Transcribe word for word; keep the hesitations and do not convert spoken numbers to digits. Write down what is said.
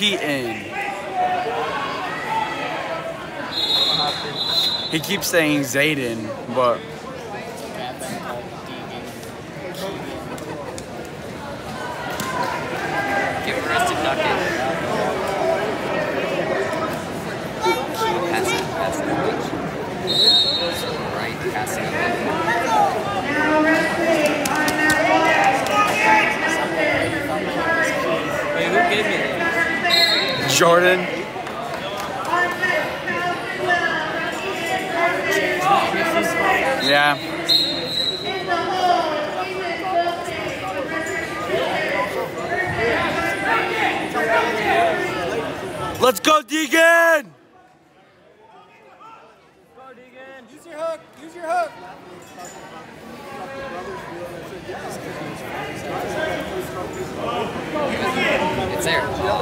Keaton. He keeps saying Zayden, but give a wrist to duck it. Pass it, pass it. Right, passing it. Wait, who gave me that? Jordan. Yeah. Let's go, Deegan! Go, Deegan. Use your hook. Use your hook. It's there.